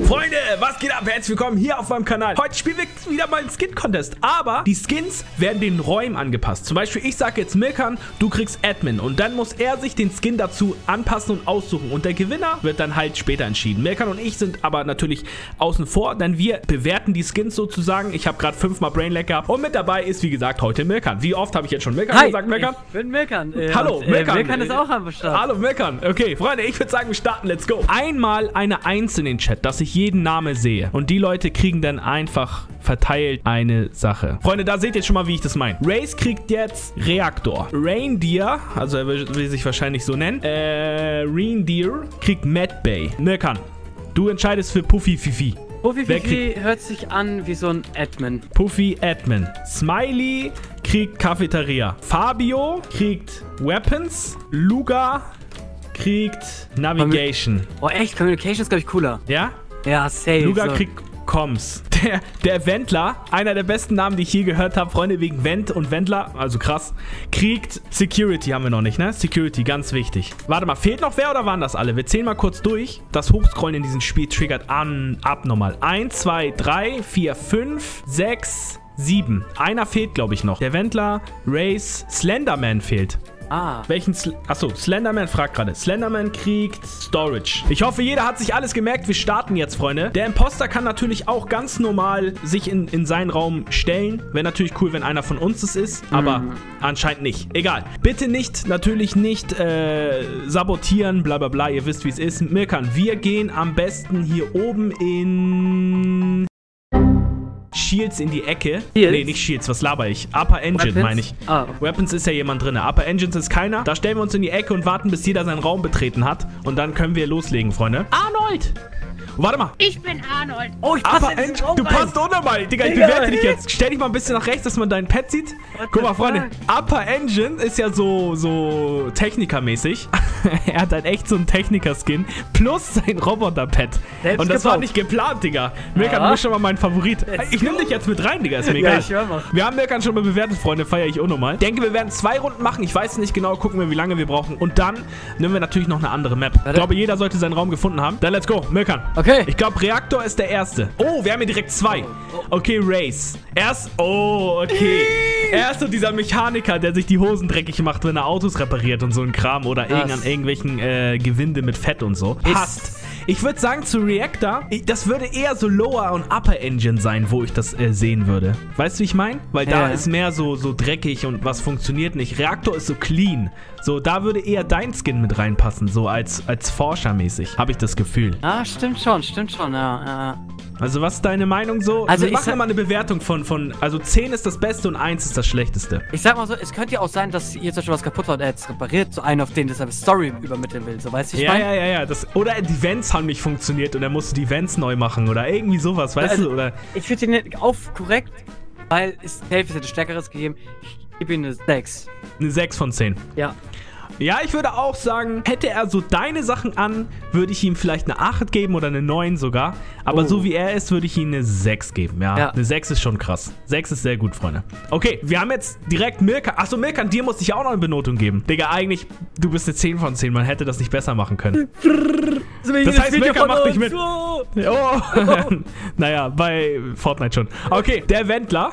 Freunde, was geht ab? Herzlich willkommen hier auf meinem Kanal. Heute spielen wir wieder mal einen Skin-Contest, aber die Skins werden den Räumen angepasst. Zum Beispiel, ich sage jetzt Mirkan, du kriegst Admin und dann muss er sich den Skin dazu anpassen und aussuchen und der Gewinner wird dann halt später entschieden. Mirkan und ich sind aber natürlich außen vor, denn wir bewerten die Skins sozusagen. Ich habe gerade 5-mal Brainlag gehabt und mit dabei ist, wie gesagt, heute Mirkan. Wie oft habe ich jetzt schon Mirkan gesagt, Mirkan? Ich bin Mirkan. Hallo, Mirkan. Mirkan ist auch am Start. Hallo, Mirkan. Okay, Freunde, ich würde sagen, wir starten. Let's go. Einmal eine Eins in den Chat, dass ich jeden Namen sehe. Und die Leute kriegen dann einfach verteilt eine Sache. Freunde, da seht ihr schon mal, wie ich das meine. Race kriegt jetzt Reaktor. Reindeer, also er will sich wahrscheinlich so nennen. Reindeer kriegt Medbay. Mirkan, du entscheidest für Puffy Fifi. Puffy Fifi hört sich an wie so ein Admin. Puffy Admin. Smiley kriegt Cafeteria. Fabio kriegt Weapons. Luga kriegt Navigation. Oh echt? Communication ist, glaube ich, cooler. Ja? Ja, safe. Luga so. kriegt Comms. Der Wendler, einer der besten Namen, die ich je gehört habe, Freunde, wegen Wend und Wendler, also krass, kriegt Security, haben wir noch nicht, ne? Security, ganz wichtig. Warte mal, fehlt noch wer oder waren das alle? Wir zählen mal kurz durch. Das Hochscrollen in diesem Spiel triggert abnormal. 1, 2, 3, 4, 5, 6, 7. Einer fehlt, glaube ich, noch. Der Wendler, Race, Slenderman fehlt. Ah. Welchen Achso, Slenderman fragt gerade. Slenderman kriegt Storage. Ich hoffe, jeder hat sich alles gemerkt. Wir starten jetzt, Freunde. Der Imposter kann natürlich auch ganz normal sich in seinen Raum stellen. Wäre natürlich cool, wenn einer von uns es ist. Aber anscheinend nicht. Egal. Bitte natürlich nicht sabotieren, bla bla bla. Ihr wisst, wie es ist. Mirkan, wir gehen am besten hier oben in Shields in die Ecke. Shields? Nee, nicht Shields, was laber ich? Upper Engine, meine ich. Ah. Weapons ist ja jemand drin. Upper Engines ist keiner. Da stellen wir uns in die Ecke und warten, bis jeder seinen Raum betreten hat. Und dann können wir loslegen, Freunde. Arnold! Warte mal. Ich bin Arnold. Oh, ich passe in Engine. Du passt unnormal. Digga, ich bewerte dich jetzt. Stell dich mal ein bisschen nach rechts, dass man dein Pad sieht. Guck mal, Freunde. Upper Engine ist ja so Techniker-mäßig. Er hat halt echt so einen Techniker-Skin plus sein Roboter-Pad. Und das war nicht geplant, Digga. Mirkan, du bist schon mal mein Favorit. Ich nehme dich jetzt mit rein, Digga. Ist mir egal. Wir haben Mirkan schon mal bewertet, Freunde. Feiere ich unnormal. Ich denke, wir werden 2 Runden machen. Ich weiß nicht genau. Gucken wir, wie lange wir brauchen. Und dann nehmen wir natürlich noch eine andere Map. Ich glaube, jeder sollte seinen Raum gefunden haben. Dann let's go. Mirkan. Okay. Ich glaube, Reaktor ist der erste. Oh, wir haben hier direkt 2. Okay, Race. Okay. Er ist so dieser Mechaniker, der sich die Hosen dreckig macht, wenn er Autos repariert und so ein Kram. Oder an irgendwelchen Gewinde mit Fett und so. Passt. Ich würde sagen, zu Reaktor, das würde eher so Lower und Upper Engine sein, wo ich das sehen würde. Weißt du, wie ich meine? Weil da ist mehr so dreckig und was funktioniert nicht. Reaktor ist so clean. So, da würde eher dein Skin mit reinpassen, so als Forschermäßig, habe ich das Gefühl. Ah, stimmt schon, ja. Also, was ist deine Meinung so? Also wir machen mal eine Bewertung also 10 ist das Beste und 1 ist das Schlechteste. Ich sag mal so, es könnte ja auch sein, dass hier zum Beispiel was kaputt war und er jetzt repariert, so einen, auf den das eine Story übermitteln will, so, weißt du, ich meine? Ja. Oder die Vents haben nicht funktioniert und er musste die Vents neu machen oder irgendwie sowas, weißt du? Oder ich würde ihn nicht korrekt, weil es hätte Stärkeres gegeben. Ich gebe ihm eine 6. Eine 6 von 10. Ja. Ja, ich würde auch sagen, hätte er so deine Sachen an, würde ich ihm vielleicht eine 8 geben oder eine 9 sogar. Aber so wie er ist, würde ich ihm eine 6 geben. Ja, eine 6 ist schon krass. 6 ist sehr gut, Freunde. Okay, wir haben jetzt direkt Mirkan. Achso, Mirkan, dir muss ich auch noch eine Benotung geben. Digga, eigentlich, du bist eine 10 von 10. Man hätte das nicht besser machen können. Das heißt, Mirkan macht nicht mit. Oh. Naja, bei Fortnite schon. Okay, der Wendler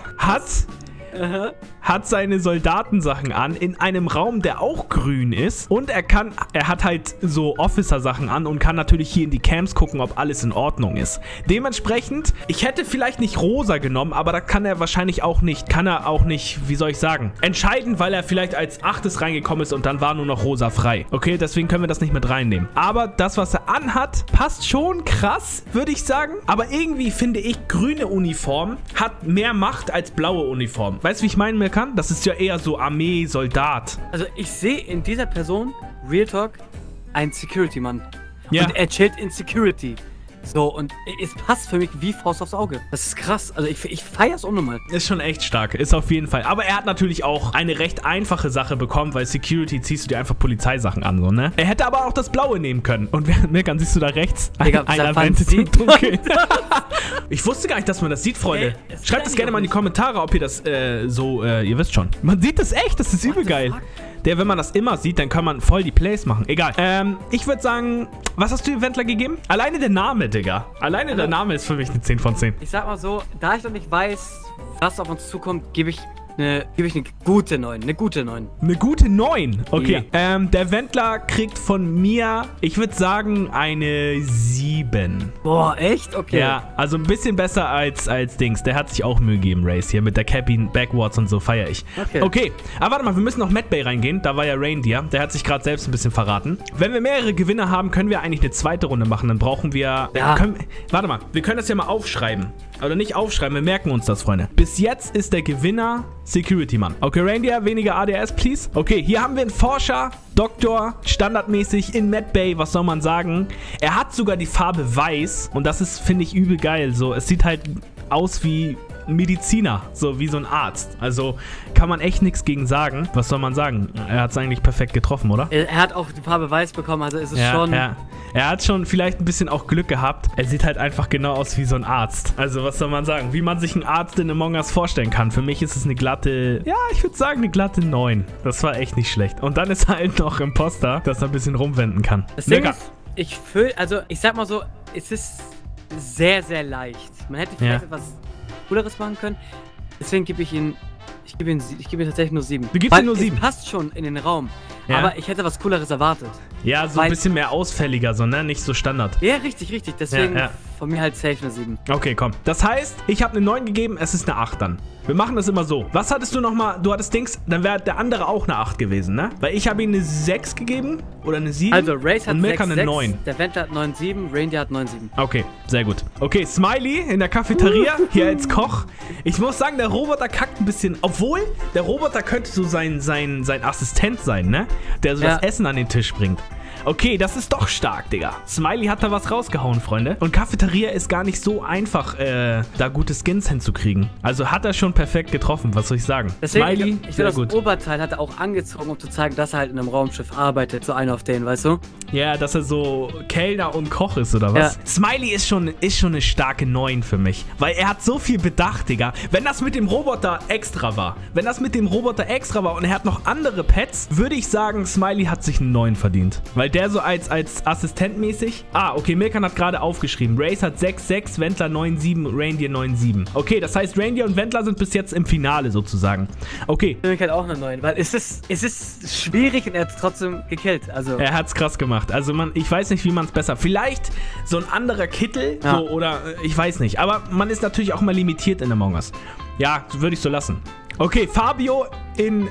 hat seine Soldatensachen an in einem Raum, der auch grün ist. Und er hat halt so Officer-Sachen an und kann natürlich hier in die Camps gucken, ob alles in Ordnung ist. Dementsprechend, ich hätte vielleicht nicht rosa genommen, aber da kann er nicht, wie soll ich sagen, entscheiden, weil er vielleicht als 8. reingekommen ist und dann war nur noch rosa frei. Okay, deswegen können wir das nicht mit reinnehmen. Aber das, was er anhat, passt schon krass, würde ich sagen. Aber irgendwie finde ich, grüne Uniform hat mehr Macht als blaue Uniform. Weißt du, wie ich meine, Mirkan? Das ist ja eher so Armee, Soldat. Also ich sehe in dieser Person, Real Talk, einen Security-Mann. Ja. Und er chillt in Security. So, und es passt für mich wie Faust aufs Auge. Das ist krass. Also ich feiere es unnormal. Ist schon echt stark. Ist auf jeden Fall. Aber er hat natürlich auch eine recht einfache Sache bekommen, weil Security ziehst du dir einfach Polizeisachen an, so, ne? Er hätte aber auch das Blaue nehmen können. Und Mirkan, siehst du da rechts? Einer wendet im Dunkeln. Ich wusste gar nicht, dass man das sieht, Freunde. Schreibt es gerne mal in die Kommentare, ob ihr das ihr wisst schon. Man sieht das echt. Das ist übel geil. Der, wenn man das immer sieht, dann kann man voll die Plays machen. Egal. Ich würde sagen, was hast du dem Wendler gegeben? Alleine der Name, Digga. Alleine der Name ist für mich eine 10 von 10. Ich sag mal so, da ich noch nicht weiß, was auf uns zukommt, gebe ich eine gute 9. Eine gute 9. Eine gute 9? Okay. Ja. Der Wendler kriegt von mir, ich würde sagen, eine 7. Boah, echt? Okay. Ja, also ein bisschen besser als Dings. Der hat sich auch Mühe gegeben, Race hier mit der Cabin, Backwards und so, feiere ich. Okay, aber warte mal, wir müssen noch Mad Bay reingehen. Da war ja Reindeer. Der hat sich gerade selbst ein bisschen verraten. Wenn wir mehrere Gewinner haben, können wir eigentlich eine zweite Runde machen. Dann brauchen wir... Ja. Warte mal, wir können das ja mal aufschreiben. Oder nicht aufschreiben, wir merken uns das, Freunde. Bis jetzt ist der Gewinner Security Mann. Okay, Reindeer, weniger ADS, please. Okay, hier haben wir einen Forscher, Doktor, standardmäßig in Mad Bay, was soll man sagen? Er hat sogar die Farbe weiß und das ist, finde ich, übel geil. So, es sieht halt aus wie Mediziner, so wie so ein Arzt. Also kann man echt nichts gegen sagen. Was soll man sagen? Er hat es eigentlich perfekt getroffen, oder? Er hat auch die Farbe weiß bekommen, also ist es schon... Ja. Er hat schon vielleicht ein bisschen auch Glück gehabt. Er sieht halt einfach genau aus wie so ein Arzt. Also was soll man sagen? Wie man sich einen Arzt in Among Us vorstellen kann. Für mich ist es eine glatte, ja, ich würde sagen eine glatte 9. Das war echt nicht schlecht. Und dann ist halt noch Imposter, dass er ein bisschen rumwenden kann. Das Ding ist, ich sag mal so, es ist sehr, sehr leicht. Man hätte vielleicht etwas Cooleres machen können. Deswegen gebe ich ihm tatsächlich nur 7. Du gibst ihm nur 7? Passt schon in den Raum. Ja. Aber ich hätte was Cooleres erwartet. Ja, so ein bisschen mehr ausfälliger, so, ne? Nicht so Standard. Ja, richtig. Deswegen Ja. von mir halt safe eine 7. Okay, komm. Das heißt, ich habe eine 9 gegeben, es ist eine 8 dann. Wir machen das immer so. Was hattest du nochmal? Du hattest Dings, dann wäre der andere auch eine 8 gewesen, ne? Weil ich habe ihm eine 6 gegeben oder eine 7. Also Race hat und Milka eine 9. Der Wendler hat 9,7, Reindeer hat 9,7. Okay, sehr gut. Okay, Smiley in der Cafeteria, hier als Koch. Ich muss sagen, der Roboter kackt ein bisschen. Obwohl, der Roboter könnte so sein Assistent sein, ne? Der so das Essen an den Tisch bringt. Okay, das ist doch stark, Digga. Smiley hat da was rausgehauen, Freunde. Und Cafeteria ist gar nicht so einfach, da gute Skins hinzukriegen. Also hat er schon perfekt getroffen, was soll ich sagen. Deswegen, Smiley, ich sehr finde, gut. das Oberteil hat er auch angezogen, um zu zeigen, dass er halt in einem Raumschiff arbeitet. So einer auf den, weißt du? Ja, dass er so Kellner und Koch ist, oder was? Ja. Smiley ist schon eine starke 9 für mich. Weil er hat so viel bedacht, Digga. Wenn das mit dem Roboter extra war und er hat noch andere Pets, würde ich sagen, Smiley hat sich einen 9 verdient. Weil der so als Assistent mäßig... okay, Milkan hat gerade aufgeschrieben. Race hat 6,6, Wendler 9,7, Reindeer 9,7. Okay, das heißt, Reindeer und Wendler sind bis jetzt im Finale sozusagen. Okay. Für mich halt auch eine 9, weil es ist schwierig und er hat es trotzdem gekillt. Also. Er hat es krass gemacht. Also ich weiß nicht, wie man es besser... Vielleicht so ein anderer Kittel, so, oder ich weiß nicht. Aber man ist natürlich auch mal limitiert in Among Us. Ja, würde ich so lassen. Okay, Fabio in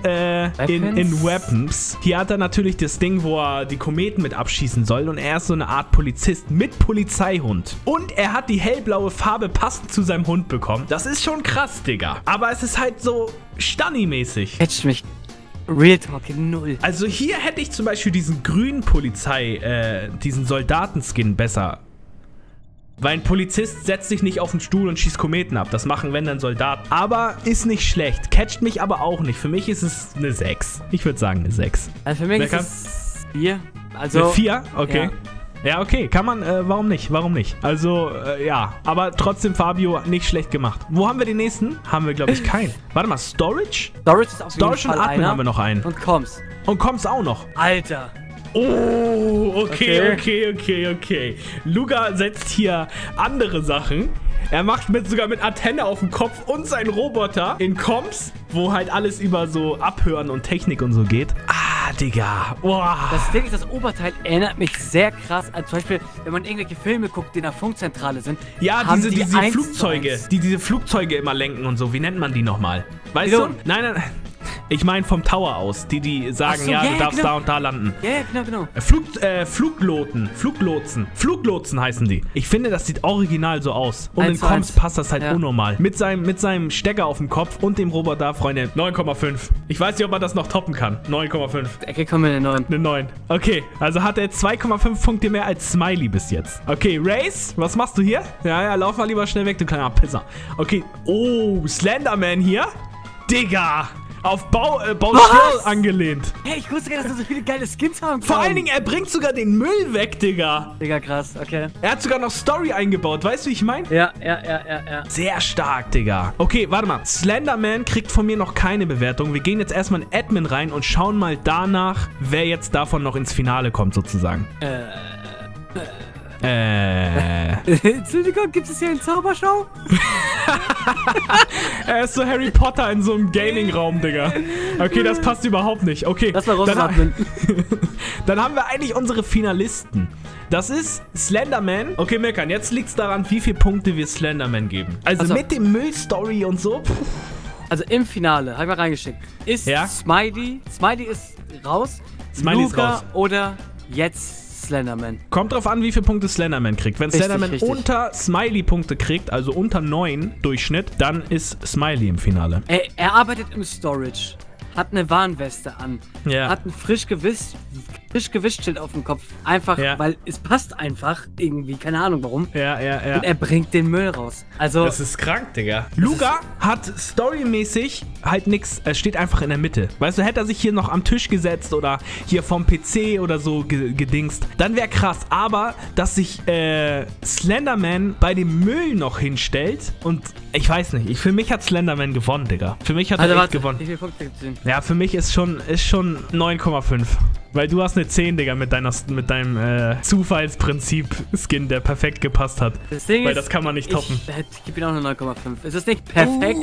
Weapons. Hier hat er natürlich das Ding, wo er die Kometen mit abschießen soll. Und er ist so eine Art Polizist mit Polizeihund. Und er hat die hellblaue Farbe passend zu seinem Hund bekommen. Das ist schon krass, Digga. Aber es ist halt so Stunny-mäßig. Catch mich. Real Talk in 0. Also hier hätte ich zum Beispiel diesen grünen diesen Soldatenskin besser. Weil ein Polizist setzt sich nicht auf den Stuhl und schießt Kometen ab. Das machen, wenn dann Soldaten. Aber ist nicht schlecht. Catcht mich aber auch nicht. Für mich ist es eine 6. Ich würde sagen eine 6. Also für mich ist es 4. Also eine 4? Okay. Ja, okay. Kann man, warum nicht? Warum nicht? Also, ja. Aber trotzdem, Fabio, nicht schlecht gemacht. Wo haben wir den nächsten? Haben wir, glaube ich, keinen. Warte mal, Storage? Storage ist auf jeden Fall und Admin haben wir noch einen. Und Comms. Und Comms auch noch. Alter. Oh, okay. Luga setzt hier andere Sachen. Er macht sogar mit Antenne auf dem Kopf und seinen Roboter in Comms, wo halt alles über so Abhören und Technik und so geht. Digga. Boah. Das Ding ist, das Oberteil erinnert mich sehr krass an zum Beispiel, wenn man irgendwelche Filme guckt, die in der Funkzentrale sind. Ja, diese Flugzeuge, die diese Flugzeuge immer lenken und so. Wie nennt man die nochmal? Weißt du? Nein. Ich meine vom Tower aus, die sagen, so, du darfst da und da landen. Ja, genau. Fluglotsen heißen die. Ich finde, das sieht original so aus. Und in Comms passt das halt unnormal. Mit seinem Stecker auf dem Kopf und dem Roboter, Freunde, 9,5. Ich weiß nicht, ob man das noch toppen kann. 9,5. Okay, kommen wir eine 9. Eine 9. Okay, also hat er 2,5 Punkte mehr als Smiley bis jetzt. Okay, Race, was machst du hier? Ja, lauf mal lieber schnell weg, du kleiner Pisser. Okay, Slenderman hier. Digga. auf Baustelle angelehnt. Hey, ich wusste gar nicht, dass wir so viele geile Skins haben. Vor allen Dingen, er bringt sogar den Müll weg, Digga. Digga, krass, okay. Er hat sogar noch Story eingebaut, weißt du, wie ich meine? Ja. Sehr stark, Digga. Okay, warte mal. Slenderman kriegt von mir noch keine Bewertung. Wir gehen jetzt erstmal in Admin rein und schauen mal danach, wer jetzt davon noch ins Finale kommt, sozusagen. Entschuldigung, gibt es hier eine Zaubershow? Er ist so Harry Potter in so einem Gaming-Raum, Digga. Okay, das passt überhaupt nicht. Okay, das war rausatmen. Dann haben wir eigentlich unsere Finalisten. Das ist Slenderman. Okay, Mirkan, jetzt liegt es daran, wie viele Punkte wir Slenderman geben. Also mit dem Müll-Story und so. Also im Finale, habe ich mal reingeschickt, ist Smiley. Smiley ist raus. Smiley ist raus. Oder jetzt Slenderman. Kommt drauf an, wie viele Punkte Slenderman kriegt. Wenn Slenderman unter Smiley Punkte kriegt, also unter 9 Durchschnitt, dann ist Smiley im Finale. Er arbeitet im Storage, hat eine Warnweste an, hat ein frisch gewischt Schild auf dem Kopf. Einfach, weil es passt einfach irgendwie, keine Ahnung warum. Und er bringt den Müll raus. Also das ist krank, Digga. Luga hat storymäßig halt nichts, es steht einfach in der Mitte. Weißt du, hätte er sich hier noch am Tisch gesetzt oder hier vom PC oder so gedingst, dann wäre krass. Aber, dass sich Slenderman bei dem Müll noch hinstellt und ich weiß nicht, für mich hat Slenderman gewonnen, Digga. Für mich hat er echt gewonnen. Wie viele Punkte gibt's denn? Ja, für mich ist schon 9,5. Weil du hast eine 10, Digga, mit deinem Zufallsprinzip-Skin, der perfekt gepasst hat. Weil das kann man nicht toppen. Ich gebe ihm auch eine 9,5. Es ist nicht perfekt,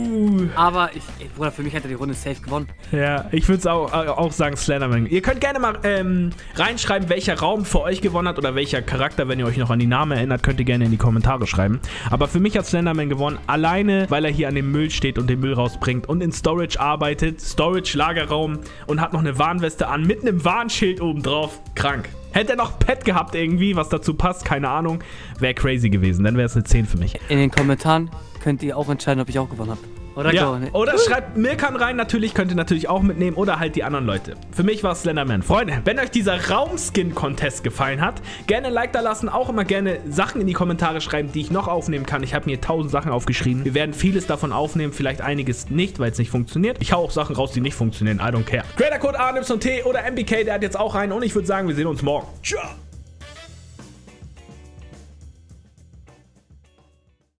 aber Bruder, für mich hat er die Runde safe gewonnen. Ja, ich würde es auch sagen, Slenderman. Ihr könnt gerne mal reinschreiben, welcher Raum für euch gewonnen hat oder welcher Charakter. Wenn ihr euch noch an die Namen erinnert, könnt ihr gerne in die Kommentare schreiben. Aber für mich hat Slenderman gewonnen, alleine, weil er hier an dem Müll steht und den Müll rausbringt und in Storage arbeitet. Storage-Lagerraum und hat noch eine Warnweste an, mit einem Warnschild oben drauf. Krank. Hätte er noch Pet gehabt irgendwie, was dazu passt, keine Ahnung, wäre crazy gewesen. Dann wäre es eine 10 für mich. In den Kommentaren könnt ihr auch entscheiden, ob ich auch gewonnen habe. Oder schreibt Mirkan rein, natürlich, könnt ihr natürlich auch mitnehmen oder halt die anderen Leute. Für mich war es Slenderman. Freunde, wenn euch dieser Raumskin-Contest gefallen hat, gerne ein Like da lassen, auch immer gerne Sachen in die Kommentare schreiben, die ich noch aufnehmen kann. Ich habe mir 1000 Sachen aufgeschrieben. Wir werden vieles davon aufnehmen, vielleicht einiges nicht, weil es nicht funktioniert. Ich hau auch Sachen raus, die nicht funktionieren. I don't care. Creator-Code ANYT oder MBK, der hat jetzt auch rein und ich würde sagen, wir sehen uns morgen. Ciao!